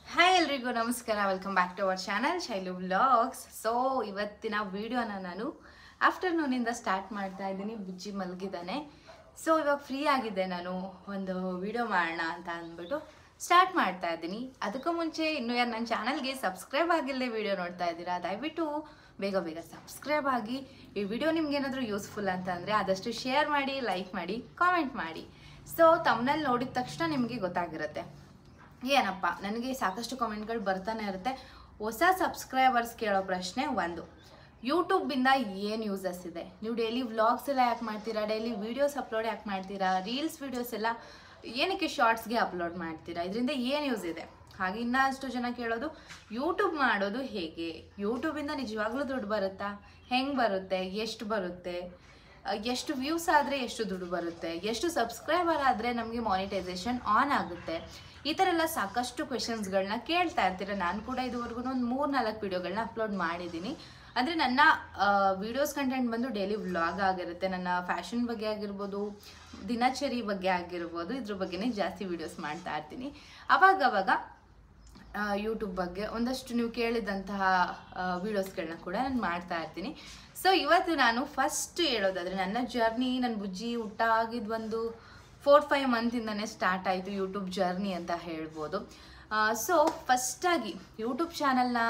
Hi ಎಲ್ರಿಗೂ ನಮಸ್ಕಾರ. Welcome back to our channel Shailu vlogs. So ಇವತ್ತಿನ ವಿಡಿಯೋನ ನಾನು ಆಫ್ಟರ್ನೂನಿಂದ ಸ್ಟಾರ್ಟ್ ಮಾಡ್ತಾ ಇದ್ದೀನಿ. ಬುಜ್ಜಿ ಮಲಗಿದ್ದಾನೆ. ಸೊ ಇವಾಗ ಫ್ರೀ ಆಗಿದೆ, ನಾನು ಒಂದು ವಿಡಿಯೋ ಮಾಡೋಣ ಅಂತ ಅಂದ್ಬಿಟ್ಟು ಸ್ಟಾರ್ಟ್ ಮಾಡ್ತಾ ಇದ್ದೀನಿ. ಅದಕ್ಕೂ ಮುಂಚೆ ಇನ್ನೂ ಯಾರು ನನ್ನ ಚಾನಲ್ಗೆ ಸಬ್ಸ್ಕ್ರೈಬ್ ಆಗಿಲ್ಲದೆ ವಿಡಿಯೋ ನೋಡ್ತಾ ಇದ್ದೀರಾ, ದಯವಿಟ್ಟು ಬೇಗ ಬೇಗ ಸಬ್ಸ್ಕ್ರೈಬ್ ಆಗಿ. ಈ ವಿಡಿಯೋ ನಿಮ್ಗೆ ಏನಾದರೂ ಯೂಸ್ಫುಲ್ ಅಂತ ಅಂದರೆ ಆದಷ್ಟು ಶೇರ್ ಮಾಡಿ, ಲೈಕ್ ಮಾಡಿ, ಕಾಮೆಂಟ್ ಮಾಡಿ. ಸೊ ತಮ್ಮನಲ್ಲಿ ನೋಡಿದ ತಕ್ಷಣ ನಿಮಗೆ ಗೊತ್ತಾಗಿರುತ್ತೆ ಏನಪ್ಪ. ನನಗೆ ಸಾಕಷ್ಟು ಕಾಮೆಂಟ್ಗಳು ಬರ್ತಾನೆ ಇರುತ್ತೆ. ಹೊಸ ಸಬ್ಸ್ಕ್ರೈಬರ್ಸ್ ಕೇಳೋ ಪ್ರಶ್ನೆ ಒಂದು, ಯೂಟ್ಯೂಬಿಂದ ಏನು ಯೂಸಸ್ ಇದೆ? ನೀವು ಡೈಲಿ ವ್ಲಾಗ್ಸ್ ಎಲ್ಲ ಯಾಕೆ ಮಾಡ್ತೀರಾ? ಡೈಲಿ ವೀಡಿಯೋಸ್ ಅಪ್ಲೋಡ್ ಯಾಕೆ ಮಾಡ್ತೀರಾ? ರೀಲ್ಸ್ ವೀಡಿಯೋಸ್ ಎಲ್ಲ ಏನಕ್ಕೆ ಶಾರ್ಟ್ಸ್ಗೆ ಅಪ್ಲೋಡ್ ಮಾಡ್ತೀರಾ? ಇದರಿಂದ ಏನು ಯೂಸ್ ಇದೆ? ಹಾಗೆ ಇನ್ನಷ್ಟು ಜನ ಕೇಳೋದು, ಯೂಟ್ಯೂಬ್ ಮಾಡೋದು ಹೇಗೆ? ಯೂಟ್ಯೂಬಿಂದ ನಿಜವಾಗ್ಲೂ ದುಡ್ಡು ಬರುತ್ತಾ? ಹೆಂಗೆ ಬರುತ್ತೆ? ಎಷ್ಟು ಬರುತ್ತೆ? ಎಷ್ಟು ವ್ಯೂಸ್ ಆದರೆ ಎಷ್ಟು ದುಡ್ಡು ಬರುತ್ತೆ? ಎಷ್ಟು ಸಬ್ಸ್ಕ್ರೈಬರ್ ಆದರೆ ನಮಗೆ ಮಾನಿಟೈಸೇಷನ್ ಆನ್ ಆಗುತ್ತೆ? ಈ ಥರ ಎಲ್ಲ ಸಾಕಷ್ಟು ಕ್ವೆಶನ್ಸ್ಗಳನ್ನ ಕೇಳ್ತಾ ಇರ್ತೀರ. ನಾನು ಕೂಡ ಇದುವರೆಗೂ ಒಂದು 3-4 ವೀಡಿಯೋಗಳನ್ನ ಅಪ್ಲೋಡ್ ಮಾಡಿದ್ದೀನಿ. ಅಂದರೆ ನನ್ನ ವೀಡಿಯೋಸ್ ಕಂಟೆಂಟ್ ಬಂದು ಡೈಲಿ ವ್ಲಾಗ್ ಆಗಿರುತ್ತೆ. ನನ್ನ ಫ್ಯಾಷನ್ ಬಗ್ಗೆ ಆಗಿರ್ಬೋದು, ದಿನಚರಿ ಬಗ್ಗೆ ಆಗಿರ್ಬೋದು, ಇದ್ರ ಬಗ್ಗೆನೇ ಜಾಸ್ತಿ ವೀಡಿಯೋಸ್ ಮಾಡ್ತಾ ಇರ್ತೀನಿ. ಅವಾಗವಾಗ ಯೂಟ್ಯೂಬ್ ಬಗ್ಗೆ ಒಂದಷ್ಟು ನೀವು ಕೇಳಿದಂತಹ ವೀಡಿಯೋಸ್ಗಳನ್ನ ಕೂಡ ನಾನು ಮಾಡ್ತಾ ಇರ್ತೀನಿ. ಸೊ ಇವತ್ತು ನಾನು ಫಸ್ಟ್ ಹೇಳೋದಾದರೆ, ನನ್ನ ಜರ್ನಿ, ನನ್ನ ಬುಜ್ಜಿ ಊಟ ಆಗಿದ್ದು ಒಂದು 4-5 ಮಂತಿಂದನೇ ಸ್ಟಾರ್ಟ್ ಆಯಿತು ಯೂಟ್ಯೂಬ್ ಜರ್ನಿ ಅಂತ ಹೇಳ್ಬೋದು. ಸೊ ಫಸ್ಟಾಗಿ ಯೂಟ್ಯೂಬ್ ಚಾನಲ್ನ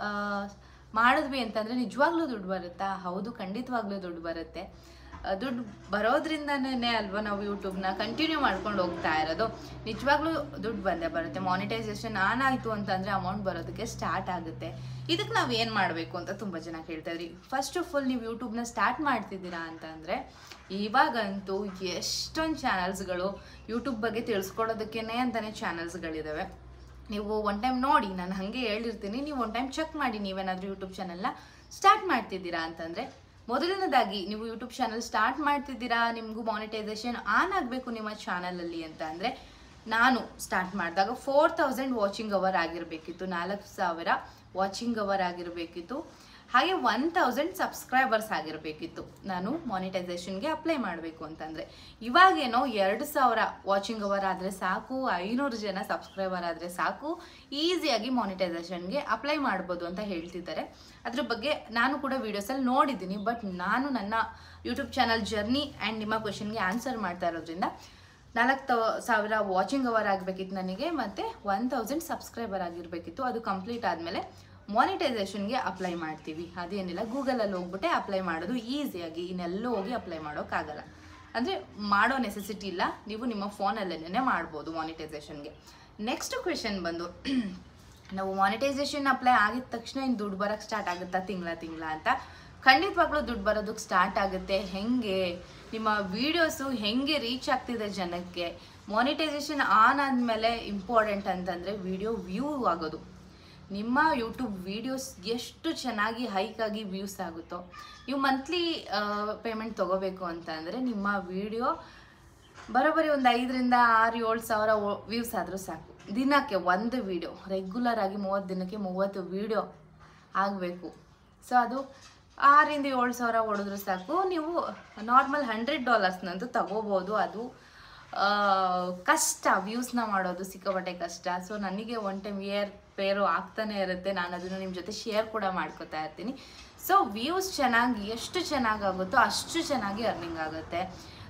ಮಾಡಿದ್ವಿ ಅಂತಂದರೆ ನಿಜವಾಗ್ಲೂ ದುಡ್ಡು ಬರುತ್ತಾ? ಹೌದು, ಖಂಡಿತವಾಗ್ಲೂ ದುಡ್ಡು ಬರುತ್ತೆ. ದುಡ್ಡು ಬರೋದ್ರಿಂದನೇ ಅಲ್ವಾ ನಾವು ಯೂಟ್ಯೂಬ್ನ ಕಂಟಿನ್ಯೂ ಮಾಡ್ಕೊಂಡು ಹೋಗ್ತಾ ಇರೋದು. ನಿಜವಾಗ್ಲೂ ದುಡ್ಡು ಬಂದೇ ಬರುತ್ತೆ. ಮಾನಿಟೈಸೇಷನ್ ಆನ್ ಆಯಿತು ಅಂತಂದರೆ ಅಮೌಂಟ್ ಬರೋದಕ್ಕೆ ಸ್ಟಾರ್ಟ್ ಆಗುತ್ತೆ. ಇದಕ್ಕೆ ನಾವು ಏನು ಮಾಡಬೇಕು ಅಂತ ತುಂಬ ಜನ ಕೇಳ್ತಾ ಇದ್ರಿ. ಫಸ್ಟ್ ಆಫ್ ಆಲ್, ನೀವು ಯೂಟ್ಯೂಬ್ನ ಸ್ಟಾರ್ಟ್ ಮಾಡ್ತಿದ್ದೀರಾ ಅಂತಂದರೆ ಇವಾಗಂತೂ ಎಷ್ಟೊಂದು ಚಾನಲ್ಸ್ಗಳು ಯೂಟ್ಯೂಬ್ ಬಗ್ಗೆ ತಿಳಿಸ್ಕೊಡೋದಕ್ಕೇ ಅಂತಲೇ ಚಾನಲ್ಸ್ಗಳಿದ್ದಾವೆ. ನೀವು ಒನ್ ಟೈಮ್ ನೋಡಿ, ನಾನು ಹಾಗೆ ಹೇಳಿರ್ತೀನಿ, ನೀವು ಒನ್ ಟೈಮ್ ಚೆಕ್ ಮಾಡಿ. ನೀವೇನಾದರೂ ಯೂಟ್ಯೂಬ್ ಚಾನಲ್ನ ಸ್ಟಾರ್ಟ್ ಮಾಡ್ತಿದ್ದೀರಾ ಅಂತಂದರೆ, ಮೊದಲನೇದಾಗಿ ನೀವು ಯೂಟ್ಯೂಬ್ ಚಾನಲ್ ಸ್ಟಾರ್ಟ್ ಮಾಡ್ತಿದ್ದೀರಾ, ನಿಮಗೂ ಮಾನಿಟೈಸೇಷನ್ ಆನ್ ಆಗಬೇಕು ನಿಮ್ಮ ಚಾನಲಲ್ಲಿ ಅಂತ ಅಂದರೆ, ನಾನು ಸ್ಟಾರ್ಟ್ ಮಾಡಿದಾಗ 4000 ವಾಚಿಂಗ್ ಅವರ್ ಆಗಿರಬೇಕಿತ್ತು, 4000 ವಾಚಿಂಗ್ ಅವರ್ ಆಗಿರಬೇಕಿತ್ತು. ಹಾಗೆ 1000 ಸಬ್ಸ್ಕ್ರೈಬರ್ಸ್ ಆಗಿರಬೇಕಿತ್ತು ನಾನು ಮಾನಿಟೈಸೇಷನ್ಗೆ ಅಪ್ಲೈ ಮಾಡಬೇಕು ಅಂತಂದರೆ. ಇವಾಗೇನೋ 2000 ವಾಚಿಂಗ್ ಅವರ್ ಆದರೆ ಸಾಕು, 500 ಜನ ಸಬ್ಸ್ಕ್ರೈಬರ್ ಆದರೆ ಸಾಕು, ಈಸಿಯಾಗಿ ಮಾನಿಟೈಸೇಷನ್ಗೆ ಅಪ್ಲೈ ಮಾಡ್ಬೋದು ಅಂತ ಹೇಳ್ತಿದ್ದಾರೆ. ಅದ್ರ ಬಗ್ಗೆ ನಾನು ಕೂಡ ವೀಡಿಯೋಸಲ್ಲಿ ನೋಡಿದ್ದೀನಿ. ಬಟ್ ನಾನು ನನ್ನ ಯೂಟ್ಯೂಬ್ ಚಾನಲ್ ಜರ್ನಿ ಆ್ಯಂಡ್ ನಿಮ್ಮ ಕ್ವೆಶನ್ಗೆ ಆನ್ಸರ್ ಮಾಡ್ತಾ ಇರೋದ್ರಿಂದ 4000 ವಾಚಿಂಗ್ ಅವರ್ ಆಗಬೇಕಿತ್ತು ನನಗೆ, ಮತ್ತು 1000 ಸಬ್ಸ್ಕ್ರೈಬರ್ ಆಗಿರಬೇಕಿತ್ತು. ಅದು ಕಂಪ್ಲೀಟ್ ಆದಮೇಲೆ ಮಾನಿಟೈಸೇಷನ್ಗೆ ಅಪ್ಲೈ ಮಾಡ್ತೀವಿ. ಅದೇನಿಲ್ಲ, ಗೂಗಲಲ್ಲಿ ಹೋಗ್ಬಿಟ್ಟೆ ಅಪ್ಲೈ ಮಾಡೋದು ಈಸಿಯಾಗಿ. ಇನ್ನೆಲ್ಲೂ ಹೋಗಿ ಅಪ್ಲೈ ಮಾಡೋಕ್ಕಾಗಲ್ಲ, ಅಂದರೆ ಮಾಡೋ ನೆಸೆಸಿಟಿ ಇಲ್ಲ. ನೀವು ನಿಮ್ಮ ಫೋನಲ್ಲೇ ಮಾಡ್ಬೋದು ಮಾನಿಟೈಸೇಷನ್ಗೆ. ನೆಕ್ಸ್ಟ್ ಕ್ವೆಶನ್ ಬಂದು, ನಾವು ಮಾನಿಟೈಸೇಷನ್ ಅಪ್ಲೈ ಆಗಿದ ತಕ್ಷಣ ಇನ್ನು ದುಡ್ಡು ಬರೋಕ್ಕೆ ಸ್ಟಾರ್ಟ್ ಆಗುತ್ತಾ ತಿಂಗಳ ಅಂತ? ಖಂಡಿತವಾಗ್ಲೂ ದುಡ್ಡು ಬರೋದಕ್ಕೆ ಸ್ಟಾರ್ಟ್ ಆಗುತ್ತೆ. ಹೆಂಗೆ? ನಿಮ್ಮ ವೀಡಿಯೋಸು ಹೆಂಗೆ ರೀಚ್ ಆಗ್ತಿದೆ ಜನಕ್ಕೆ? ಮಾನಿಟೈಸೇಷನ್ ಆನ್ ಆದಮೇಲೆ ಇಂಪಾರ್ಟೆಂಟ್ ಅಂತಂದರೆ ವಿಡಿಯೋ ವ್ಯೂ ಆಗೋದು. ನಿಮ್ಮ ಯೂಟ್ಯೂಬ್ ವೀಡಿಯೋಸ್ ಎಷ್ಟು ಚೆನ್ನಾಗಿ ಹೈಕಾಗಿ ವ್ಯೂಸ್ ಆಗುತ್ತೋ, ನೀವು ಮಂತ್ಲಿ ಪೇಮೆಂಟ್ ತೊಗೋಬೇಕು ಅಂತಂದರೆ ನಿಮ್ಮ ವೀಡಿಯೋ ಬರೋಬ್ಬರಿ ಒಂದು 5,000-6,000-7,000 ಸಾವಿರ ವ್ಯೂಸ್ ಆದರೂ ಸಾಕು. ದಿನಕ್ಕೆ ಒಂದು ವೀಡಿಯೋ, ರೆಗ್ಯುಲರ್ ಆಗಿ 30 ದಿನಕ್ಕೆ 30 ವೀಡಿಯೋ ಆಗಬೇಕು. ಸೊ ಅದು 6,000-7,000 ಹೊಡೆದ್ರೂ ಸಾಕು. ನೀವು ನಾರ್ಮಲ್ $100 ತಗೋಬೋದು. ಅದು ಕಷ್ಟ, ವ್ಯೂಸ್ನ ಮಾಡೋದು ಸಿಕ್ಕಾಪಟ್ಟೆ ಕಷ್ಟ. ಸೊ ನನಗೆ ಒನ್ ಟೈಮ್ ಪೇರು ಆಗ್ತಾನೆ ಇರುತ್ತೆ. ನಾನು ಅದನ್ನು ನಿಮ್ಮ ಜೊತೆ ಶೇರ್ ಕೂಡ ಮಾಡ್ಕೋತಾ ಇರ್ತೀನಿ. ಸೊ ವ್ಯೂಸ್ ಚೆನ್ನಾಗಿ ಎಷ್ಟು ಚೆನ್ನಾಗಾಗುತ್ತೋ ಅಷ್ಟು ಚೆನ್ನಾಗಿ ಅರ್ನಿಂಗ್ ಆಗುತ್ತೆ.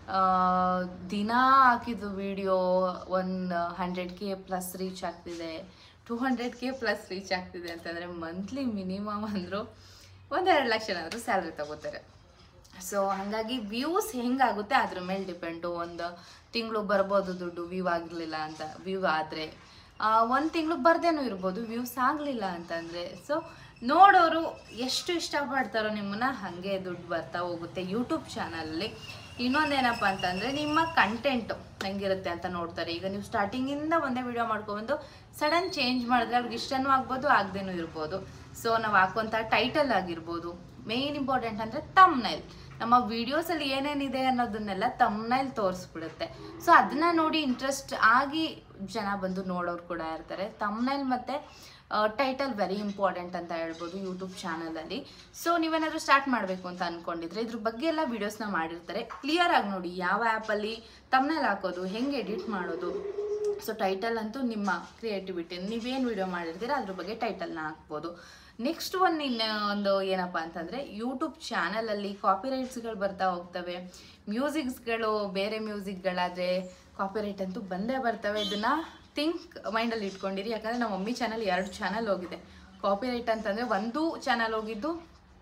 ದಿನ ಹಾಕಿದ್ದು ವಿಡಿಯೋ ಒಂದು 100K ಪ್ಲಸ್ ರೀಚ್ ಆಗ್ತಿದೆ, 200K ಪ್ಲಸ್ ರೀಚ್ ಆಗ್ತಿದೆ ಅಂತಂದರೆ ಮಂತ್ಲಿ ಮಿನಿಮಮ್ ಅಂದರೂ 1-2 ಲಕ್ಷನಾದರೂ ಸ್ಯಾಲ್ರಿ ತಗೋತಾರೆ. ಸೊ ಹಾಗಾಗಿ ವ್ಯೂಸ್ ಹೆಂಗಾಗುತ್ತೆ ಅದ್ರ ಮೇಲೆ ಡಿಪೆಂಡು. ಒಂದು ತಿಂಗಳು ಬರ್ಬೋದು ದುಡ್ಡು, ವ್ಯೂ ಆಗಿರಲಿಲ್ಲ ಅಂತ. ವ್ಯೂ ಆದರೆ ಒಂದು ತಿಂಗಳು ಬರ್ದೇನೂ ಇರ್ಬೋದು, ವ್ಯೂಸ್ ಆಗಲಿಲ್ಲ ಅಂತಂದರೆ. ಸೊ ನೋಡೋರು ಎಷ್ಟು ಇಷ್ಟಪಡ್ತಾರೋ ನಿಮ್ಮನ್ನು, ಹಾಗೆ ದುಡ್ಡು ಬರ್ತಾ ಹೋಗುತ್ತೆ ಯೂಟ್ಯೂಬ್ ಚಾನಲಲ್ಲಿ. ಇನ್ನೊಂದೇನಪ್ಪ ಅಂತಂದರೆ, ನಿಮ್ಮ ಕಂಟೆಂಟು ಹೆಂಗಿರುತ್ತೆ ಅಂತ ನೋಡ್ತಾರೆ. ಈಗ ನೀವು ಸ್ಟಾರ್ಟಿಂಗಿಂದ ಒಂದೇ ವಿಡಿಯೋ ಮಾಡ್ಕೊಬಂದು ಸಡನ್ ಚೇಂಜ್ ಮಾಡಿದ್ರೆ ಅವ್ರಿಗೆ ಇಷ್ಟನೂ ಆಗ್ಬೋದು, ಆಗದೇನೂ ಇರ್ಬೋದು. ಸೊ ನಾವು ಹಾಕುವಂಥ ಟೈಟಲ್ ಆಗಿರ್ಬೋದು, ಮೇನ್ ಇಂಪಾರ್ಟೆಂಟ್ ಅಂದರೆ ತಮ್ನೈಲ್. ನಮ್ಮ ವೀಡಿಯೋಸಲ್ಲಿ ಏನೇನಿದೆ ಅನ್ನೋದನ್ನೆಲ್ಲ ತಮ್ನೈಲ್ ತೋರಿಸ್ಬಿಡುತ್ತೆ. ಸೊ ಅದನ್ನು ನೋಡಿ ಇಂಟ್ರೆಸ್ಟ್ ಆಗಿ ಜನ ಬಂದು ನೋಡೋರು ಕೂಡ ಇರ್ತಾರೆ. ತಮ್ನೈಲ್ ಮತ್ತು ಟೈಟಲ್ ವೆರಿ ಇಂಪಾರ್ಟೆಂಟ್ ಅಂತ ಹೇಳ್ಬೋದು ಯೂಟ್ಯೂಬ್ ಚಾನಲಲ್ಲಿ. ಸೊ ನೀವೇನಾದರೂ ಸ್ಟಾರ್ಟ್ ಮಾಡಬೇಕು ಅಂತ ಅಂದ್ಕೊಂಡಿದ್ರೆ ಇದ್ರ ಬಗ್ಗೆ ಎಲ್ಲ ವೀಡಿಯೋಸ್ನ ಮಾಡಿರ್ತಾರೆ. ಕ್ಲಿಯರ್ ಆಗಿ ನೋಡಿ ಯಾವ ಆ್ಯಪಲ್ಲಿ ತಮ್ನೈಲ್ ಹಾಕೋದು, ಹೆಂಗೆ ಎಡಿಟ್ ಮಾಡೋದು, ಸೊ ಟೈಟಲ್ ಅಂತೂ ನಿಮ್ಮ ಕ್ರಿಯೇಟಿವಿಟಿ, ನೀವೇನು ವಿಡಿಯೋ ಮಾಡಿರ್ತೀರ ಅದ್ರ ಬಗ್ಗೆ ಟೈಟಲ್ನ ಹಾಕ್ಬೋದು. ನೆಕ್ಸ್ಟ್ ಇನ್ನೊಂದು ಏನಪ್ಪ ಅಂತಂದರೆ, ಯೂಟ್ಯೂಬ್ ಚಾನಲಲ್ಲಿ ಕಾಪಿರೈಟ್ಸ್ಗಳು ಬರ್ತಾ ಹೋಗ್ತವೆ. ಮ್ಯೂಸಿಕ್ಸ್ಗಳು ಬೇರೆ ಮ್ಯೂಸಿಕ್ಗಳಾದರೆ ಕಾಪಿರೈಟ್ ಅಂತೂ ಬಂದೇ ಬರ್ತವೆ. ಇದನ್ನು ಮೈಂಡಲ್ಲಿ ಇಟ್ಕೊಂಡಿರಿ. ಯಾಕಂದರೆ ನಮ್ಮ ಮಮ್ಮಿ ಚಾನಲ್ 2 ಚಾನಲ್ ಹೋಗಿದೆ ಕಾಪಿರೈಟ್ ಅಂತಂದರೆ. ಒಂದು ಚಾನಲ್ ಹೋಗಿದ್ದು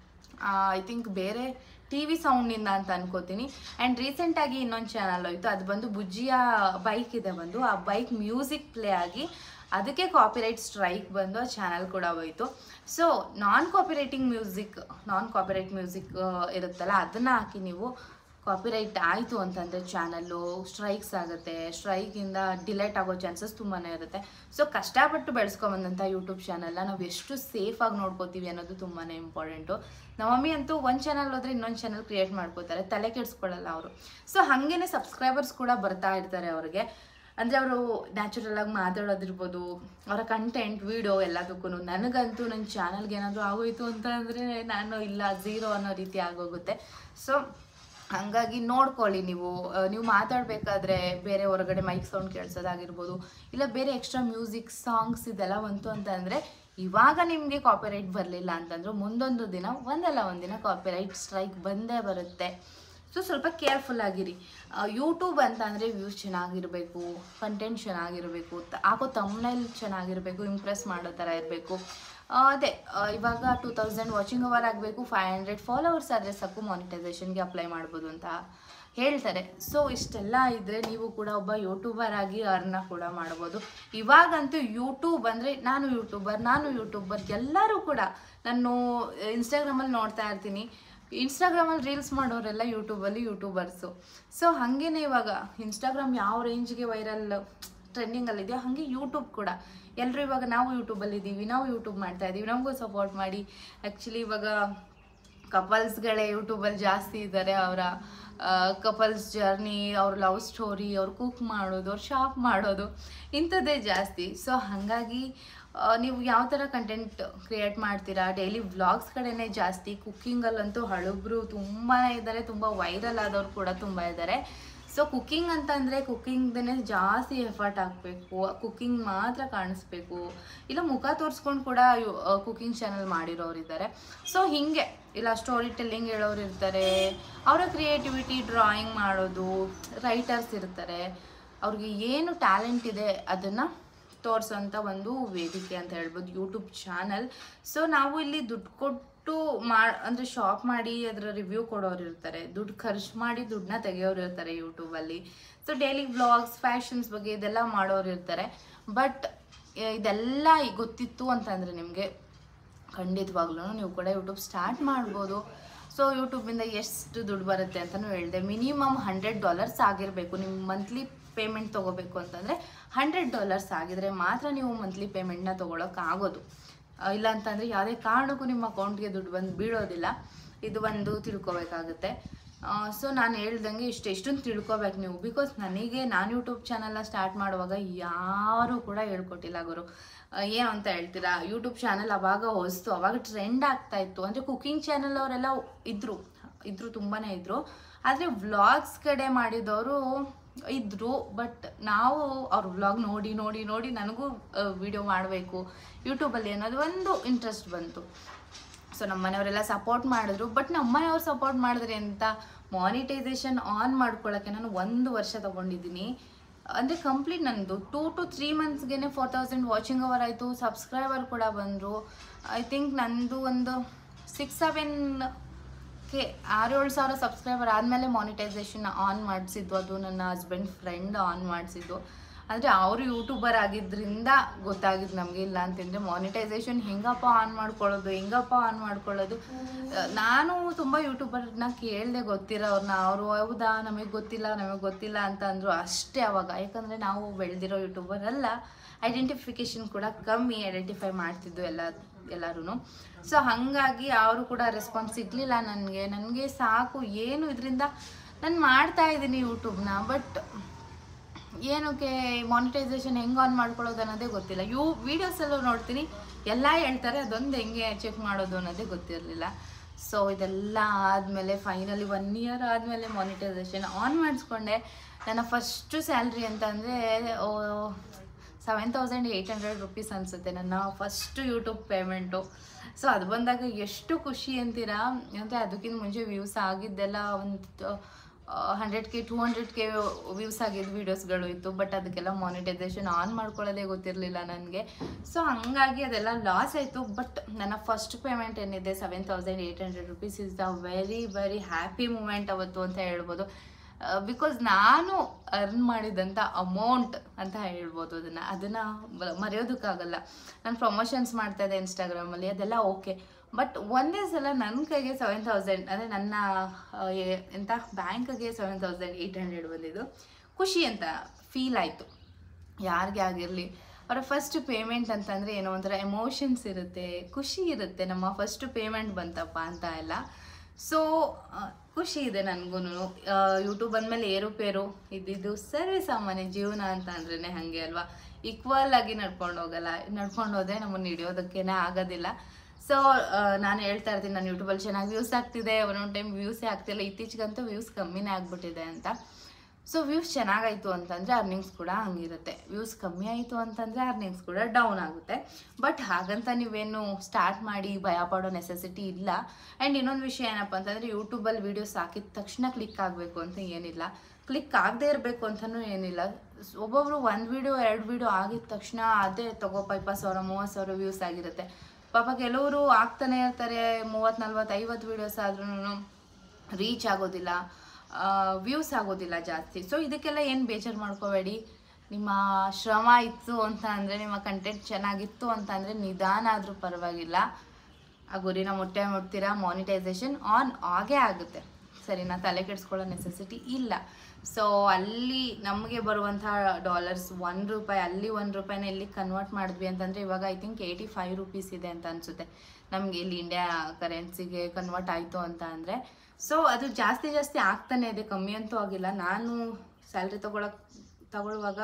ಐ ಥಿಂಕ್ ಬೇರೆ ಟಿ ವಿ ಸೌಂಡಿಂದ ಅಂತ ಅನ್ಕೋತೀನಿ. ಆ್ಯಂಡ್ ರೀಸೆಂಟಾಗಿ ಇನ್ನೊಂದು ಚಾನಲ್ ಹೋಯಿತು, ಅದು ಬಂದು ಬುಜ್ಜಿಯ ಬೈಕ್ ಇದೆ ಬಂದು, ಆ ಬೈಕ್ ಮ್ಯೂಸಿಕ್ ಪ್ಲೇ ಆಗಿ ಅದಕ್ಕೆ ಕಾಪಿರೈಟ್ ಸ್ಟ್ರೈಕ್ ಬಂದು ಆ ಚಾನಲ್ ಕೂಡ ಹೋಯಿತು. ಸೊ ನಾನ್ ಕಾಪಿರೈಟ್ ಮ್ಯೂಸಿಕ್ ಇರುತ್ತಲ್ಲ, ಅದನ್ನು ಹಾಕಿ ನೀವು ಕಾಪಿರೈಟ್ ಆಯಿತು ಅಂತಂದರೆ ಚಾನಲ್ಲು ಸ್ಟ್ರೈಕ್ಸ್ ಆಗುತ್ತೆ. ಸ್ಟ್ರೈಕಿಂದ ಡಿಲೇಟ್ ಆಗೋ ಚಾನ್ಸಸ್ ತುಂಬಾ ಇರುತ್ತೆ. ಸೊ ಕಷ್ಟಪಟ್ಟು ಬೆಳೆಸ್ಕೊಂಬಂದಂಥ ಯೂಟ್ಯೂಬ್ ಚಾನಲ್ನ ನಾವು ಎಷ್ಟು ಸೇಫಾಗಿ ನೋಡ್ಕೋತೀವಿ ಅನ್ನೋದು ತುಂಬಾ ಇಂಪಾರ್ಟೆಂಟು. ನಮ್ಮ ಮಮ್ಮಿ ಅಂತೂ ಒಂದು ಚಾನಲ್ ಹೋದರೆ ಇನ್ನೊಂದು ಚಾನಲ್ ಕ್ರಿಯೇಟ್ ಮಾಡ್ಕೋತಾರೆ, ತಲೆ ಕೆಡಿಸ್ಕೊಳ್ಳಲ್ಲ ಅವರು. ಸೊ ಹಾಗೇ ಸಬ್ಸ್ಕ್ರೈಬರ್ಸ್ ಕೂಡ ಬರ್ತಾ ಇರ್ತಾರೆ ಅವ್ರಿಗೆ. ಅಂದರೆ ಅವರು ನ್ಯಾಚುರಲಾಗಿ ಮಾತಾಡೋದಿರ್ಬೋದು, ಅವರ ಕಂಟೆಂಟ್ ವಿಡಿಯೋ ಎಲ್ಲದಕ್ಕೂ. ನನಗಂತೂ ನನ್ನ ಚಾನಲ್ಗೆ ಏನಾದರೂ ಆಗೋಯಿತು ಅಂತ ಅಂದರೆ ನಾನು ಇಲ್ಲ 0 ಅನ್ನೋ ರೀತಿ ಆಗೋಗುತ್ತೆ. ಸೊ ಹಾಗಾಗಿ ನೋಡ್ಕೊಳ್ಳಿ. ನೀವು ಮಾತಾಡಬೇಕಾದ್ರೆ ಬೇರೆ ಹೊರಗಡೆ ಮೈಕ್ ಸೌಂಡ್ ಕೇಳಿಸೋದಾಗಿರ್ಬೋದು, ಇಲ್ಲ ಬೇರೆ ಎಕ್ಸ್ಟ್ರಾ ಮ್ಯೂಸಿಕ್ ಸಾಂಗ್ಸ್ ಇದೆಲ್ಲ ಬಂತು ಅಂತಂದರೆ, ಇವಾಗ ನಿಮಗೆ ಕಾಪಿರೈಟ್ ಬರಲಿಲ್ಲ ಅಂತಂದ್ರೆ ಮುಂದೊಂದು ದಿನ ಒಂದಲ್ಲ ಒಂದಿನ ಕಾಪಿರೈಟ್ ಸ್ಟ್ರೈಕ್ ಬಂದೇ ಬರುತ್ತೆ. ಸೊ ಸ್ವಲ್ಪ ಕೇರ್ಫುಲ್ ಆಗಿರಿ. ಯೂಟ್ಯೂಬ್ ಅಂತ ಅಂದರೆ ವ್ಯೂಸ್ ಚೆನ್ನಾಗಿರಬೇಕು, ಕಂಟೆಂಟ್ ಚೆನ್ನಾಗಿರಬೇಕು, ಹಾಕೋ ಥಂಬ್ನೈಲ್ ಚೆನ್ನಾಗಿರಬೇಕು, ಇಂಪ್ರೆಸ್ ಮಾಡೋ ಥರ ಇರಬೇಕು. ಅದೇ ಇವಾಗ 2000 ವಾಚಿಂಗ್ ಅವರ್ ಆಗಬೇಕು, 500 ಫಾಲೋವರ್ಸ್ ಆದರೆ ಸಾಕು ಮಾನಿಟೈಸೇಷನ್ಗೆ ಅಪ್ಲೈ ಮಾಡ್ಬೋದು ಅಂತ ಹೇಳ್ತಾರೆ. ಸೊ ಇಷ್ಟೆಲ್ಲ ಇದ್ದರೆ ನೀವು ಕೂಡ ಒಬ್ಬ ಯೂಟ್ಯೂಬರ್ ಆಗಿ ಅರ್ನ ಕೂಡ ಮಾಡ್ಬೋದು. ಇವಾಗಂತೂ ಯೂಟ್ಯೂಬ್ ಅಂದರೆ ನಾನು ಯೂಟ್ಯೂಬರ್ ಎಲ್ಲರೂ ಕೂಡ. ನಾನು ಇನ್ಸ್ಟಾಗ್ರಾಮಲ್ಲಿ ನೋಡ್ತಾ ಇರ್ತೀನಿ, ಇನ್ಸ್ಟಾಗ್ರಾಮಲ್ಲಿ ರೀಲ್ಸ್ ಮಾಡೋರೆಲ್ಲ ಯೂಟ್ಯೂಬಲ್ಲಿ ಯೂಟ್ಯೂಬರ್ಸು. ಸೊ ಹಾಗೇ ಇವಾಗ ಇನ್ಸ್ಟಾಗ್ರಾಮ್ ಯಾವ ರೇಂಜ್ಗೆ ವೈರಲ್ ಟ್ರೆಂಡಿಂಗಲ್ಲಿದೆಯೋ ಹಾಗೆ ಯೂಟ್ಯೂಬ್ ಕೂಡ. ಎಲ್ಲರೂ ಇವಾಗ ನಾವು ಯೂಟ್ಯೂಬಲ್ಲಿದ್ದೀವಿ, ನಾವು ಯೂಟ್ಯೂಬ್ ಮಾಡ್ತಾಯಿದ್ದೀವಿ, ನಮಗೂ ಸಪೋರ್ಟ್ ಮಾಡಿ. ಆ್ಯಕ್ಚುಲಿ ಇವಾಗ ಕಪಲ್ಸ್ಗಳೇ ಯೂಟ್ಯೂಬಲ್ಲಿ ಜಾಸ್ತಿ ಇದ್ದಾರೆ. ಅವರ ಕಪಲ್ಸ್ ಜರ್ನಿ, ಅವ್ರ ಲವ್ ಸ್ಟೋರಿ, ಅವ್ರು ಕುಕ್ ಮಾಡೋದು, ಅವ್ರು ಶಾಪ್ ಮಾಡೋದು, ಇಂಥದ್ದೇ ಜಾಸ್ತಿ. ಸೊ ಹಾಗಾಗಿ ನೀವು ಯಾವ ಥರ ಕಂಟೆಂಟ್ ಕ್ರಿಯೇಟ್ ಮಾಡ್ತೀರಾ, ಡೈಲಿ ವ್ಲಾಗ್ಸ್ ಕಡೆನೇ ಜಾಸ್ತಿ. ಕುಕ್ಕಿಂಗಲ್ಲಂತೂ ಹಳುಬ್ರು ತುಂಬಾ ಇದ್ದಾರೆ, ತುಂಬ ವೈರಲ್ ಆದವ್ರು ಕೂಡ ತುಂಬ ಇದ್ದಾರೆ. ಸೊ ಕುಕ್ಕಿಂಗ್ ಅಂತಂದರೆ ಕುಕ್ಕಿಂಗ್ದೇ ಜಾಸ್ತಿ ಎಫರ್ಟ್ ಹಾಕಬೇಕು, ಕುಕ್ಕಿಂಗ್ ಮಾತ್ರ ಕಾಣಿಸ್ಬೇಕು. ಇಲ್ಲ ಮುಖ ತೋರಿಸ್ಕೊಂಡು ಕೂಡ ಕುಕ್ಕಿಂಗ್ ಚಾನಲ್ ಮಾಡಿರೋರು ಇದ್ದಾರೆ. ಸೊ ಹೀಗೆ ಇಲ್ಲ ಸ್ಟೋರಿ ಟೆಲ್ಲಿಂಗ್ ಹೇಳೋರು ಇರ್ತಾರೆ, ಅವರ ಕ್ರಿಯೇಟಿವಿಟಿ ಡ್ರಾಯಿಂಗ್ ಮಾಡೋದು, ರೈಟರ್ಸ್ ಇರ್ತಾರೆ, ಅವ್ರಿಗೆ ಏನು ಟ್ಯಾಲೆಂಟ್ ಇದೆ ಅದನ್ನು ತೋರಿಸೋಂಥ ಒಂದು ವೇದಿಕೆ ಅಂತ ಹೇಳ್ಬೋದು ಯೂಟ್ಯೂಬ್ ಚಾನಲ್. ಸೊ ನಾವು ಇಲ್ಲಿ ದುಡ್ಡು ಕೊಟ್ಟು ಅಂದರೆ ಶಾಪ್ ಮಾಡಿ ಅದರ ರಿವ್ಯೂ ಕೊಡೋರು ಇರ್ತಾರೆ, ದುಡ್ಡು ಖರ್ಚು ಮಾಡಿ ದುಡ್ಡನ್ನ ತೆಗೆಯೋರು ಇರ್ತಾರೆ ಯೂಟ್ಯೂಬಲ್ಲಿ. ಸೊ ಡೈಲಿ ವ್ಲಾಗ್ಸ್, ಫ್ಯಾಷನ್ಸ್ ಬಗ್ಗೆ ಇದೆಲ್ಲ ಮಾಡೋರು ಇರ್ತಾರೆ. ಬಟ್ ಇದೆಲ್ಲ ಗೊತ್ತಿತ್ತು ಅಂತಂದರೆ ನಿಮಗೆ ಖಂಡಿತವಾಗ್ಲೂ ನೀವು ಕೂಡ ಯೂಟ್ಯೂಬ್ ಸ್ಟಾರ್ಟ್ ಮಾಡ್ಬೋದು. ಸೊ ಯೂಟ್ಯೂಬಿಂದ ಎಷ್ಟು ದುಡ್ಡು ಬರುತ್ತೆ ಅಂತಲೂ ಹೇಳಿದೆ. ಮಿನಿಮಮ್ $100 ಆಗಿರಬೇಕು. ನಿಮ್ಮ ಮಂತ್ಲಿ ಪೇಮೆಂಟ್ ತೊಗೋಬೇಕು ಅಂತಂದರೆ $100 ಆಗಿದ್ರೆ ಮಾತ್ರ ನೀವು ಮಂತ್ಲಿ ಪೇಮೆಂಟ್ನ ತೊಗೊಳಕ್ಕಾಗೋದು. ಇಲ್ಲ ಅಂತಂದರೆ ಯಾವುದೇ ಕಾರಣಕ್ಕೂ ನಿಮ್ಮ ಅಕೌಂಟ್ಗೆ ದುಡ್ಡು ಬಂದು ಬೀಳೋದಿಲ್ಲ. ಇದು ಒಂದು ತಿಳ್ಕೊಬೇಕಾಗುತ್ತೆ. ಸೊ ನಾನು ಹೇಳ್ದಂಗೆ ಇಷ್ಟೊಂದು ತಿಳ್ಕೊಬೇಕು ನೀವು. ಬಿಕಾಸ್ ನಾನು ಯೂಟ್ಯೂಬ್ ಚಾನಲ್ನ ಸ್ಟಾರ್ಟ್ ಮಾಡುವಾಗ ಯಾರೂ ಕೂಡ ಹೇಳ್ಕೊಟ್ಟಿಲ್ಲ ಗುರು. ಏನು ಅಂತ ಹೇಳ್ತೀರಾ, ಯೂಟ್ಯೂಬ್ ಚಾನಲ್ ಅವಾಗ ಟ್ರೆಂಡ್ ಆಗ್ತಾಯಿತ್ತು. ಅಂದರೆ ಕುಕ್ಕಿಂಗ್ ಚಾನಲ್ ಅವರೆಲ್ಲ ಇದ್ರು ತುಂಬಾ ಇದ್ದರು. ಆದರೆ ವ್ಲಾಗ್ಸ್ ಕಡೆ ಮಾಡಿದವರು ಇದ್ದರು. ಬಟ್ ನಾವು ಅವ್ರ ವ್ಲಾಗ್ ನೋಡಿ ನನಗೂ ವಿಡಿಯೋ ಮಾಡಬೇಕು ಯೂಟ್ಯೂಬಲ್ಲಿ ಅನ್ನೋದು ಒಂದು ಇಂಟ್ರೆಸ್ಟ್ ಬಂತು. ಸೊ ನಮ್ಮ ಮನೆಯವರೆಲ್ಲ ಸಪೋರ್ಟ್ ಮಾಡಿದ್ರು. ಬಟ್ ನಮ್ಮ ಮನೆಯವ್ರು ಸಪೋರ್ಟ್ ಮಾಡಿದ್ರೆ ಅಂತ ಮಾನಿಟೈಸೇಷನ್ ಆನ್ ಮಾಡ್ಕೊಳ್ಳೋಕ್ಕೆ ನಾನು 1 ವರ್ಷ ತೊಗೊಂಡಿದ್ದೀನಿ. ಅಂದರೆ ಕಂಪ್ಲೀಟ್ ನನ್ನದು 2 to 3 ಮಂತ್ಸ್ಗೆ 4000 ವಾಚಿಂಗ್ ಅವರ್ ಆಯಿತು, ಸಬ್ಸ್ಕ್ರೈಬರ್ ಕೂಡ ಬಂದರು. ಐ ಥಿಂಕ್ ನಂದು ಒಂದು 6-7 ಸಾವಿರ ಸಬ್ಸ್ಕ್ರೈಬರ್ ಆದಮೇಲೆ ಮಾನಿಟೈಸೇಷನ್ ಆನ್ ಮಾಡಿಸಿದ್ದು. ಅದು ನನ್ನ ಹಸ್ಬೆಂಡ್ ಫ್ರೆಂಡ್ ಆನ್ ಮಾಡಿಸಿದ್ದು. ಅಂದರೆ ಅವರು ಯೂಟ್ಯೂಬರ್ ಆಗಿದ್ದರಿಂದ ಗೊತ್ತಾಗಿದ್ದು ನಮಗೆ. ಇಲ್ಲ ಅಂತಂದರೆ ಮಾನಿಟೈಸೇಷನ್ ಹೆಂಗಪ್ಪ ಆನ್ ಮಾಡ್ಕೊಳ್ಳೋದು. ನಾನು ತುಂಬ ಯೂಟ್ಯೂಬರ್ನ ಕೇಳಿದೆ ಗೊತ್ತಿರೋರನ್ನ. ಅವರು ಹೌದಾ ನಮಗೆ ಗೊತ್ತಿಲ್ಲ ಅಂತ ಅಂದರು ಅಷ್ಟೇ ಅವಾಗ. ಯಾಕಂದರೆ ನಾವು ಬೆಳೆದಿರೋ ಯೂಟ್ಯೂಬರ್ ಅಲ್ಲ, ಐಡೆಂಟಿಫಿಕೇಷನ್ ಕೂಡ ಕಮ್ಮಿ, ಐಡೆಂಟಿಫೈ ಮಾಡ್ತಿದ್ದು ಎಲ್ಲರೂ. ಸೊ ಹಾಗಾಗಿ ಅವರು ಕೂಡ ರೆಸ್ಪಾನ್ಸ್ ಸಿಗಲಿಲ್ಲ ನನಗೆ ಸಾಕು ಏನು ಇದರಿಂದ ನಾನು ಮಾಡ್ತಾಯಿದ್ದೀನಿ ಯೂಟ್ಯೂಬ್ನ. ಬಟ್ ಏನಕ್ಕೆ ಮಾನಿಟೈಸೇಷನ್ ಹೆಂಗೆ ಆನ್ ಮಾಡ್ಕೊಳ್ಳೋದು ಅನ್ನೋದೇ ಗೊತ್ತಿಲ್ಲ. ವೀಡಿಯೋಸಲ್ಲೂ ನೋಡ್ತೀನಿ ಎಲ್ಲ ಹೇಳ್ತಾರೆ, ಅದೊಂದು ಹೆಂಗೆ ಚೆಕ್ ಮಾಡೋದು ಅನ್ನೋದೇ ಗೊತ್ತಿರಲಿಲ್ಲ. ಸೊ ಇದೆಲ್ಲ ಆದಮೇಲೆ ಫೈನಲಿ 1 year ಆದಮೇಲೆ ಮಾನಿಟೈಸೇಷನ್ ಆನ್ ಮಾಡಿಸ್ಕೊಂಡೆ. ನನ್ನ ಫಸ್ಟು ಸ್ಯಾಲ್ರಿ ಅಂತ ಅಂದರೆ 7,800 ರುಪೀಸ್ ಅನಿಸುತ್ತೆ ನನ್ನ ಫಸ್ಟು ಯೂಟ್ಯೂಬ್ ಪೇಮೆಂಟು. ಸೊ ಅದು ಬಂದಾಗ ಎಷ್ಟು ಖುಷಿ ಅಂತೀರಾ. ಅಂದರೆ ಅದಕ್ಕಿಂತ ಮುಂಚೆ ವ್ಯೂಸ್ ಆಗಿದ್ದೆಲ್ಲ ಒಂದು 100K 200K ವ್ಯೂಸ್ ಆಗಿದ್ದು ವೀಡಿಯೋಸ್ಗಳು ಇತ್ತು. ಬಟ್ ಅದಕ್ಕೆಲ್ಲ ಮಾನಿಟೈಸೇಷನ್ ಆನ್ ಮಾಡ್ಕೊಳ್ಳೋದೇ ಗೊತ್ತಿರಲಿಲ್ಲ ನನಗೆ. ಸೊ ಹಂಗಾಗಿ ಅದೆಲ್ಲ ಲಾಸ್ ಆಯಿತು. ಬಟ್ ನನ್ನ ಫಸ್ಟ್ ಪೇಮೆಂಟ್ ಏನಿದೆ 7,800 rupees is the very very happy moment ಅವತ್ತು ಅಂತ ಹೇಳ್ಬೋದು. ಬಿಕಾಸ್ ನಾನು ಅರ್ನ್ ಮಾಡಿದಂಥ ಅಮೌಂಟ್ ಅಂತ ಹೇಳ್ಬೋದು. ಅದನ್ನು ಮರೆಯೋದಕ್ಕಾಗಲ್ಲ. ನಾನು ಪ್ರಮೋಷನ್ಸ್ ಮಾಡ್ತಾಯಿದ್ದೆ ಇನ್ಸ್ಟಾಗ್ರಾಮಲ್ಲಿ, ಅದೆಲ್ಲ ಓಕೆ. ಬಟ್ ಒಂದೇ ಸಲ ನನ್ನ ಕೈಗೆ 7,000 ಅಂದರೆ ನನ್ನ ಎಂಥ ಬ್ಯಾಂಕ್ಗೆ 7,800 ಬಂದಿದ್ದು ಖುಷಿ ಅಂತ ಫೀಲ್ ಆಯಿತು. ಯಾರಿಗೆ ಆಗಿರಲಿ ಅವರ ಫಸ್ಟ್ ಪೇಮೆಂಟ್ ಅಂತಂದರೆ ಏನೋ ಒಂಥರ ಎಮೋಷನ್ಸ್ ಇರುತ್ತೆ, ಖುಷಿ ಇರುತ್ತೆ. ನಮ್ಮ ಫಸ್ಟ್ ಪೇಮೆಂಟ್ ಬಂತಪ್ಪ ಅಂತ ಎಲ್ಲ. ಸೊ ಖುಷಿ ಇದೆ ನನಗೂ. ಯೂಟ್ಯೂಬ್ ಅಂದಮೇಲೆ ಏರುಪೇರು ಇದ್ದಿದ್ದು ಸರ್ವೇ ಸಾಮಾನ್ಯ. ಜೀವನ ಅಂತ ಅಂದ್ರೇ ಹಾಗೆ ಅಲ್ವಾ, ಈಕ್ವಲ್ ಆಗಿ ನಡ್ಕೊಂಡು ಹೋದರೆ ನಮ್ಮನ್ನು ಹಿಡಿಯೋದಕ್ಕೇನೆ ಆಗೋದಿಲ್ಲ. ಸೊ ನಾನು ಹೇಳ್ತಾ ಇರ್ತೀನಿ, ನಾನು ಯೂಟ್ಯೂಬಲ್ಲಿ ಚೆನ್ನಾಗಿ ವ್ಯೂಸ್ ಆಗ್ತಿದೆ, ಒಂದೊಂದು ಟೈಮ್ ವ್ಯೂಸೇ ಆಗ್ತಿಲ್ಲ. ಇತ್ತೀಚೆಗಂತೂ ವ್ಯೂಸ್ ಕಮ್ಮಿನೇ ಆಗಿಬಿಟ್ಟಿದೆ ಅಂತ. ಸೊ ವ್ಯೂಸ್ ಚೆನ್ನಾಗಾಯಿತು ಅಂತಂದರೆ ಅರ್ನಿಂಗ್ಸ್ ಕೂಡ ಹಂಗಿರುತ್ತೆ. ವ್ಯೂಸ್ ಕಮ್ಮಿ ಆಯಿತು ಅಂತಂದರೆ ಅರ್ನಿಂಗ್ಸ್ ಕೂಡ ಡೌನ್ ಆಗುತ್ತೆ. ಬಟ್ ಹಾಗಂತ ನೀವೇನು ಸ್ಟಾರ್ಟ್ ಮಾಡಿ ಭಯ ಪಡೋ ನೆಸೆಸಿಟಿ ಇಲ್ಲ. ಆ್ಯಂಡ್ ಇನ್ನೊಂದು ವಿಷಯ ಏನಪ್ಪ ಅಂತಂದರೆ, ಯೂಟ್ಯೂಬಲ್ಲಿ ವೀಡಿಯೋಸ್ ಹಾಕಿದ ತಕ್ಷಣ ಕ್ಲಿಕ್ ಆಗಬೇಕು ಅಂತ ಏನಿಲ್ಲ, ಕ್ಲಿಕ್ ಆಗದೆ ಇರಬೇಕು ಅಂತಲೂ ಏನಿಲ್ಲ. ಒಬ್ಬೊಬ್ಬರು 1 ವೀಡಿಯೋ 2 ವೀಡಿಯೋ ಆಗಿದ ತಕ್ಷಣ ಅದೇ ತಗೋ 20,000 30,000 ವ್ಯೂಸ್ ಆಗಿರುತ್ತೆ. ಪಾಪ ಕೆಲವರು ಆಗ್ತಾನೆ ಇರ್ತಾರೆ 30 40 50 ವೀಡಿಯೋಸ್ ಆದ್ರೂ ರೀಚ್ ಆಗೋದಿಲ್ಲ, ವ್ಯೂಸ್ ಆಗೋದಿಲ್ಲ ಜಾಸ್ತಿ. ಸೊ ಇದಕ್ಕೆಲ್ಲ ಏನು ಬೇಜಾರು ಮಾಡ್ಕೋಬೇಡಿ. ನಿಮ್ಮ ಶ್ರಮ ಇತ್ತು ಅಂತ ಅಂದರೆ, ನಿಮ್ಮ ಕಂಟೆಂಟ್ ಚೆನ್ನಾಗಿತ್ತು ಅಂತ ಅಂದರೆ ನಿಧಾನ ಆದರೂ ಪರವಾಗಿಲ್ಲ, ಆ ಗುರಿನ ಮುಟ್ತೀರಾ. ಮಾನಿಟೈಸೇಷನ್ ಆನ್ ಆಗೇ ಆಗುತ್ತೆ, ಸರಿನಾ? ತಲೆ ಕೆಡಿಸ್ಕೊಳ್ಳೋ ನೆಸೆಸಿಟಿ ಇಲ್ಲ. ಸೊ ಅಲ್ಲಿ ನಮಗೆ ಬರುವಂಥ ಡಾಲರ್ಸ್ ₹1 ಅಲ್ಲಿ ₹1 ಇಲ್ಲಿ ಕನ್ವರ್ಟ್ ಮಾಡಿದ್ವಿ ಅಂತಂದರೆ ಇವಾಗ ಐ ಥಿಂಕ್ 85 ರುಪೀಸ್ ಇದೆ ಅಂತ ಅನಿಸುತ್ತೆ ನಮಗೆ ಇಲ್ಲಿ ಇಂಡಿಯಾ ಕರೆನ್ಸಿಗೆ ಕನ್ವರ್ಟ್ ಆಯಿತು ಅಂತ ಅಂದರೆ. ಸೊ ಅದು ಜಾಸ್ತಿ ಆಗ್ತಾನೆ ಇದೆ, ಕಮ್ಮಿ ಅಂತೂ ಆಗಿಲ್ಲ. ನಾನು ಸ್ಯಾಲ್ರಿ ತಗೊಳ್ಳುವಾಗ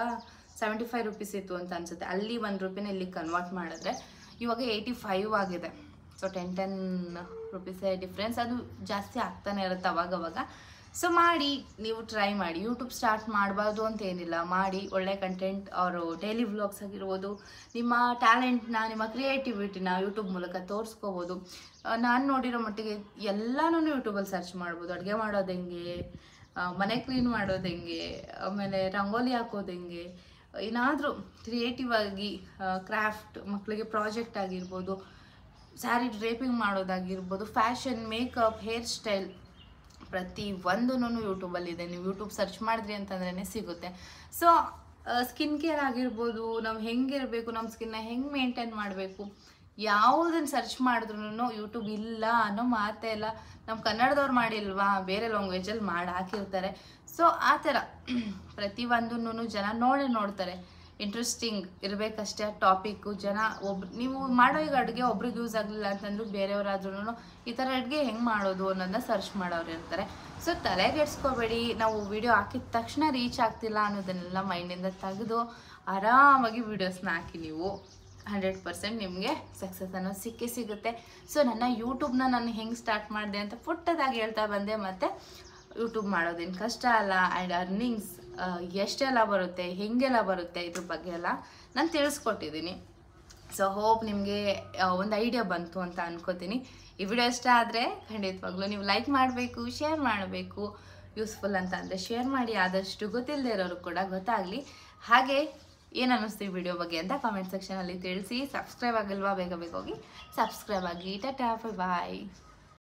75 ರುಪೀಸ್ ಇತ್ತು ಅಂತ ಅನಿಸುತ್ತೆ. ಅಲ್ಲಿ ₹1 ಇಲ್ಲಿ ಕನ್ವರ್ಟ್ ಮಾಡಿದ್ರೆ ಇವಾಗ 85 ಆಗಿದೆ. ಸೊ 10 ರುಪೀಸೇ ಡಿಫ್ರೆನ್ಸ್. ಅದು ಜಾಸ್ತಿ ಆಗ್ತಾನೆ ಇರುತ್ತೆ ಅವಾಗವಾಗ. ಸೊ ಮಾಡಿ, ನೀವು ಟ್ರೈ ಮಾಡಿ. ಯೂಟ್ಯೂಬ್ ಸ್ಟಾರ್ಟ್ ಮಾಡಬಾರ್ದು ಅಂತ ಏನಿಲ್ಲ, ಮಾಡಿ. ಒಳ್ಳೆ ಕಂಟೆಂಟ್ ಅವರು ಡೈಲಿ ವ್ಲಾಗ್ಸ್ ಆಗಿರ್ಬೋದು, ನಿಮ್ಮ ಟ್ಯಾಲೆಂಟ್ನ, ನಿಮ್ಮ ಕ್ರಿಯೇಟಿವಿಟಿನ ಯೂಟ್ಯೂಬ್ ಮೂಲಕ ತೋರಿಸ್ಕೋಬೋದು. ನಾನು ನೋಡಿರೋ ಮಟ್ಟಿಗೆ ಎಲ್ಲನೂ ಯೂಟ್ಯೂಬಲ್ಲಿ ಸರ್ಚ್ ಮಾಡ್ಬೋದು. ಅಡುಗೆ ಮಾಡೋದು ಹೆಂಗೆ, ಮನೆ ಕ್ಲೀನ್ ಮಾಡೋದು ಹೆಂಗೆ, ಆಮೇಲೆ ರಂಗೋಲಿ ಹಾಕೋದು ಹೆಂಗೆ, ಏನಾದರೂ ಕ್ರಿಯೇಟಿವ್ ಆಗಿ ಕ್ರಾಫ್ಟ್, ಮಕ್ಕಳಿಗೆ ಪ್ರಾಜೆಕ್ಟ್ ಆಗಿರ್ಬೋದು, ಸ್ಯಾರಿ ಡ್ರೇಪಿಂಗ್ ಮಾಡೋದಾಗಿರ್ಬೋದು, ಫ್ಯಾಷನ್, ಮೇಕಪ್, ಹೇರ್ ಸ್ಟೈಲ್ ಪ್ರತಿ ಒಂದೂ ಯೂಟ್ಯೂಬಲ್ಲಿದೆ. ನೀವು ಯೂಟ್ಯೂಬ್ ಸರ್ಚ್ ಮಾಡಿದ್ರಿ ಅಂತಂದ್ರೇ ಸಿಗುತ್ತೆ. ಸೊ ಸ್ಕಿನ್ ಕೇರ್ ಆಗಿರ್ಬೋದು, ನಾವು ಹೆಂಗಿರಬೇಕು, ನಮ್ಮ ಸ್ಕಿನ್ನ ಹೆಂಗೆ ಮೇಂಟೈನ್ ಮಾಡಬೇಕು, ಯಾವುದನ್ನು ಸರ್ಚ್ ಮಾಡಿದ್ರೂ ಯೂಟ್ಯೂಬ್ ಇಲ್ಲ ಅನ್ನೋ ಮಾತೇ ಇಲ್ಲ. ನಮ್ಮ ಕನ್ನಡದವ್ರು ಮಾಡಿಲ್ವಾ, ಬೇರೆ ಲ್ಯಾಂಗ್ವೇಜಲ್ಲಿ ಮಾಡಿ ಹಾಕಿರ್ತಾರೆ. ಸೊ ಆ ಥರ ಪ್ರತಿಯೊಂದನ್ನು ಜನ ನೋಡ್ತಾರೆ. ಇಂಟ್ರೆಸ್ಟಿಂಗ್ ಇರಬೇಕಷ್ಟೇ ಟಾಪಿಕ್ಕು. ಜನ ನೀವು ಮಾಡೋ ಈಗ ಅಡುಗೆ ಒಬ್ರಿಗೆ ಯೂಸ್ ಆಗಲಿಲ್ಲ ಅಂತಂದ್ರೂ ಬೇರೆಯವರಾದ್ರೂ ಈ ಥರ ಅಡುಗೆ ಹೆಂಗೆ ಮಾಡೋದು ಅನ್ನೋದನ್ನ ಸರ್ಚ್ ಮಾಡೋರು ಇರ್ತಾರೆ. ಸೊ ತಲೆಗೆಡ್ಸ್ಕೋಬೇಡಿ. ನಾವು ವಿಡಿಯೋ ಹಾಕಿದ ತಕ್ಷಣ ರೀಚ್ ಆಗ್ತಿಲ್ಲ ಅನ್ನೋದನ್ನೆಲ್ಲ ಮೈಂಡಿಂದ ತೆಗೆದು ಆರಾಮಾಗಿ ವೀಡಿಯೋಸ್ನ ಹಾಕಿ ನೀವು 100% ನಿಮಗೆ ಸಕ್ಸಸ್ ಅನ್ನೋದು ಸಿಗುತ್ತೆ. ಸೊ ನನ್ನ ಯೂಟ್ಯೂಬ್ನ ನಾನು ಹೆಂಗೆ ಸ್ಟಾರ್ಟ್ ಮಾಡಿದೆ ಅಂತ ಪುಟ್ಟದಾಗಿ ಹೇಳ್ತಾ ಬಂದೆ. ಮತ್ತು ಯೂಟ್ಯೂಬ್ ಮಾಡೋದೇನು ಕಷ್ಟ ಅಲ್ಲ. ಆ್ಯಂಡ್ ಅರ್ನಿಂಗ್ಸ್ ಎಷ್ಟೆಲ್ಲ ಬರುತ್ತೆ, ಹೆಂಗೆಲ್ಲ ಬರುತ್ತೆ, ಇದ್ರ ಬಗ್ಗೆ ಎಲ್ಲ ನಾನು ತಿಳಿಸ್ಕೊಟ್ಟಿದ್ದೀನಿ. ಸೊ ಹೋಪ್ ನಿಮಗೆ ಒಂದು ಐಡಿಯಾ ಬಂತು ಅಂತ ಅನ್ಕೋತೀನಿ. ಈ ವಿಡಿಯೋ ಇಷ್ಟ ಆದರೆ ಖಂಡಿತವಾಗ್ಲೂ ನೀವು ಲೈಕ್ ಮಾಡಬೇಕು, ಶೇರ್ ಮಾಡಬೇಕು. ಯೂಸ್ಫುಲ್ ಅಂತ ಅಂದರೆ ಶೇರ್ ಮಾಡಿ, ಆದಷ್ಟು ಗೊತ್ತಿಲ್ಲದೆ ಇರೋರು ಕೂಡ ಗೊತ್ತಾಗಲಿ. ಹಾಗೆ ಏನು ಅನ್ನಿಸ್ತು ಈ ವಿಡಿಯೋ ಬಗ್ಗೆ ಅಂತ ಕಾಮೆಂಟ್ ಸೆಕ್ಷನಲ್ಲಿ ತಿಳಿಸಿ. ಸಬ್ಸ್ಕ್ರೈಬ್ ಆಗಿಲ್ವಾ, ಬೇಗ ಹೋಗಿ ಸಬ್ಸ್ಕ್ರೈಬ್ ಆಗಿ. ಟಾಟಾ, ಬಾಯ್.